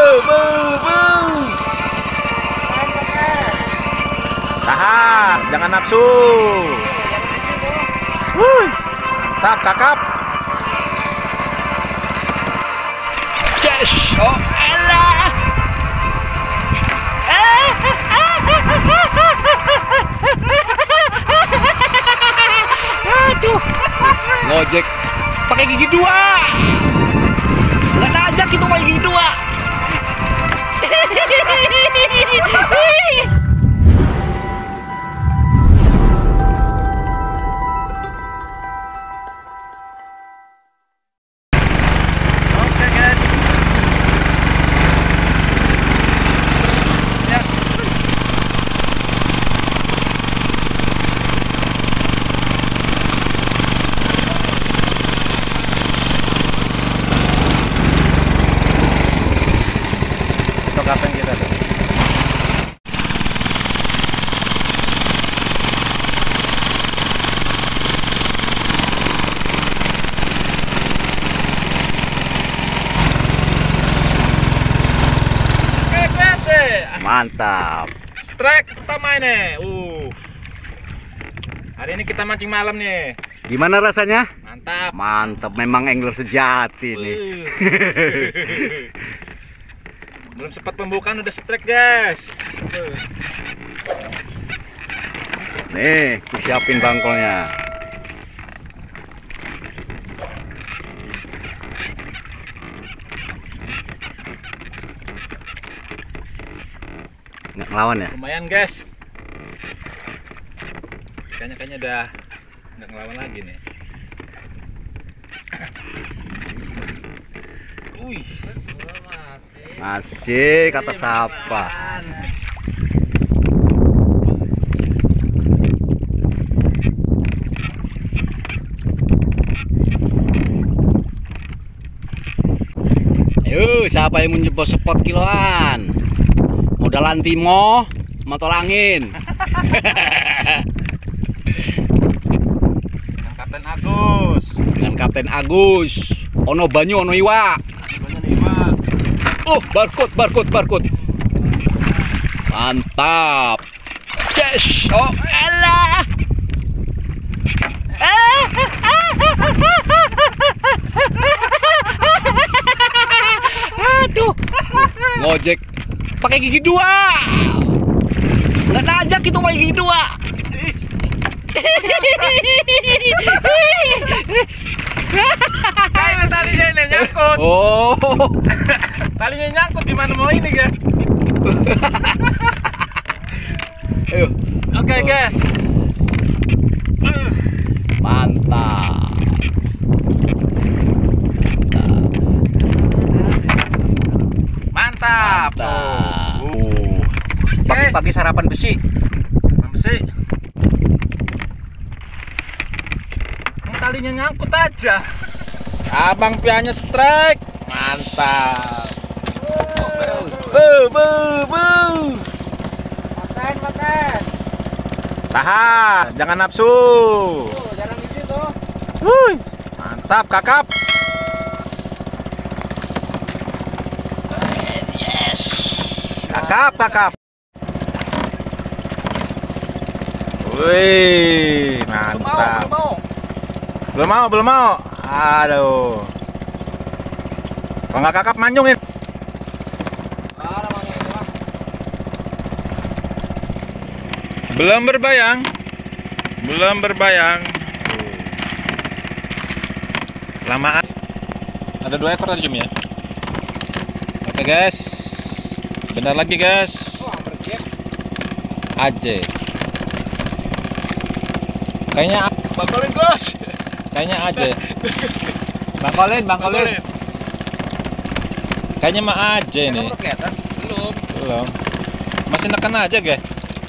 Tahan, jangan nafsu. Mantap, kakap. Yes. Oh, elah. Aduh. Ngojek pakai gigi dua. Nggak tajak itu pakai gigi dua. Kapten kita tuh. Mantap. Strike pertama ini. Hari ini kita mancing malam nih. Gimana rasanya? Mantap. Mantap, memang angler sejati nih. Belum sempat pembukaan udah strike, guys. Nih, siapin bangkolnya. Nggak ngelawan ya? Lumayan, guys. Kayaknya udah nggak ngelawan lagi nih. Wih, masih kata siapa? Ayo, siapa yang menjebol spot kiloan? Modalan timo, motor angin. dengan Kapten Agus. Dengan Kapten Agus. Ono banyu, ono iwa. Barcode. Mantap. Yes. Oh, elah. Aduh. Ngojek pakai gigi dua. Nggak najak itu pakai gigi dua. Kayak talinya ini nyangkut. Oh. Talinya nyangkut gimana mau ini, guys? Ayo. Oke, guys. Mantap. Mantap. Pagi-pagi sarapan besi. Besi. Ini talinya nyangkut aja. Abang pianya strike. Mantap. Makan. Tahan, jangan nafsu. Jarang gitu tuh. Mantap, kakap. Yes. Kakap. Wih, mantap. Belum mau. Aduh. Kalau nggak kakap manyungin. Belum berbayang. Lamaan. Ada 2 ekor tadi ya. Oke, guys. Bentar lagi, guys. Aje. Kayaknya Bangkolin, Gus. Kayaknya aja. Bangkolin. Kayaknya mah aja ini. Kelihatan? Belum. Masih neken aja, guys.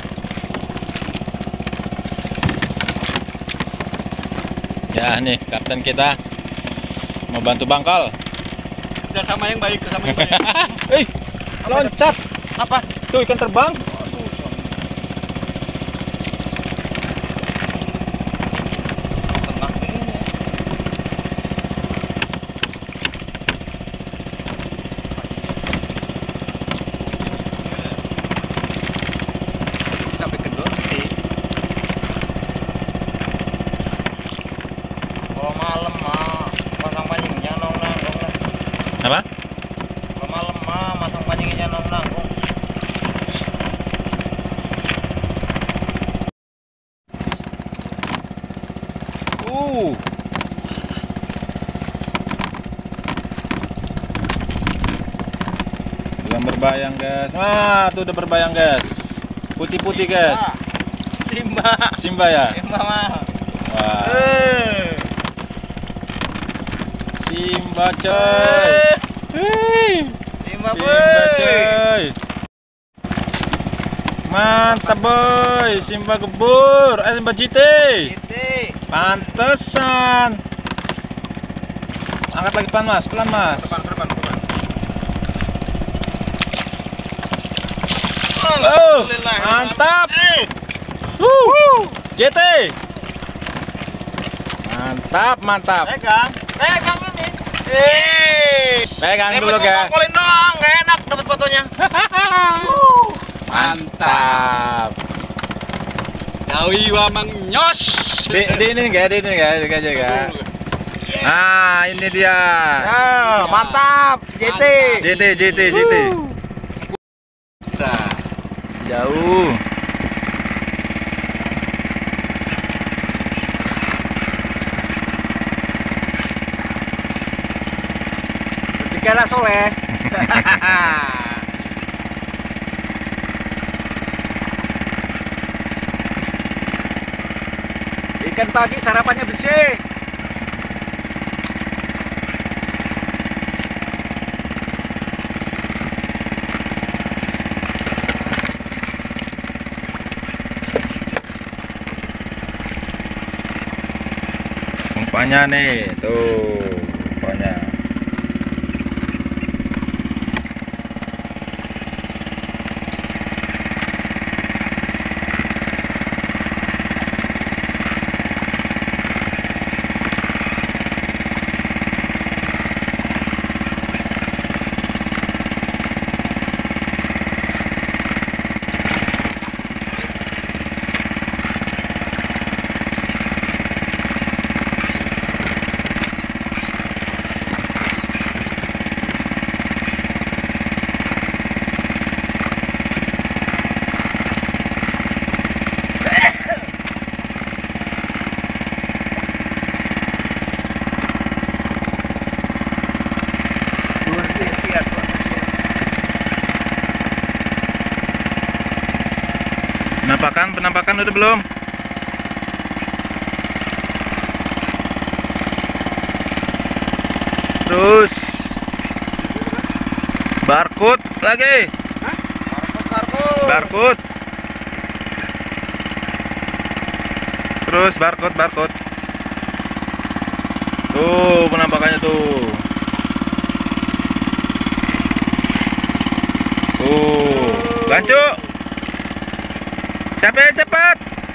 Ya nih, kapten kita mau bantu bangkal. Sama yang baik, Loncat. Apa? Tuh ikan terbang. Apa? Lemah-lemah, masang pancingnya nanggung. Belum berbayang guys. Tuh udah berbayang guys. Putih-putih guys. Simba. Simba ya? Simba mah. Wah. Simba coy. Simba Simba coy. Mantap boy. Simba gebur. Simba GT. Pantesan. Angkat lagi pelan mas, pelan mas. Depan. Oh, mantap. JT. Mantap. Pegang ini. Pegang dulu guys. Ngongkolin doang, nggak enak dapat fotonya. Mantap. Dawi wa mangnyos. Di ini enggak, aja guys. Nah, ini dia. Mantap, JT. JT. Sejauh. Dikira soleh. Ikan pagi sarapannya bersih. Umpannya nih, tuh umpannya. Penampakan udah belum? Terus barcode lagi. Barcode. Terus barcode. Tuh penampakannya tuh. Gancuk. Cepat.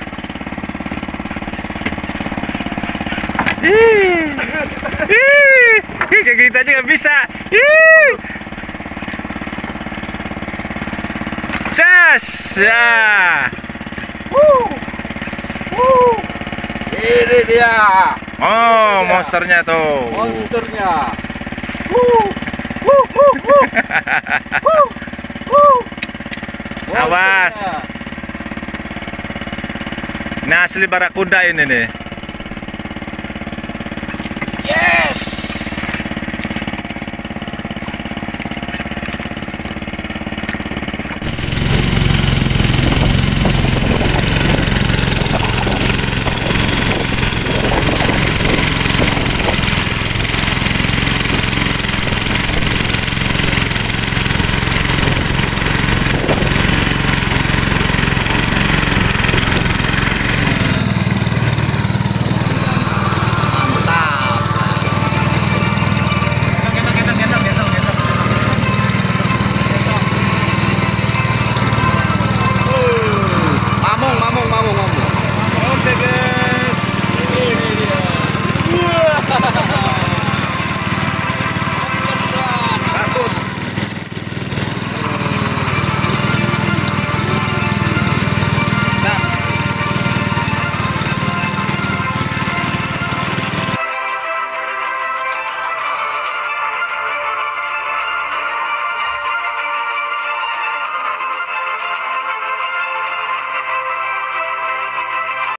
Kayak gitu aja nggak bisa. Cas ya. Ini dia. Oh, monsternya tuh. Monsternya. Awas. Ini asli barakuda ini nih.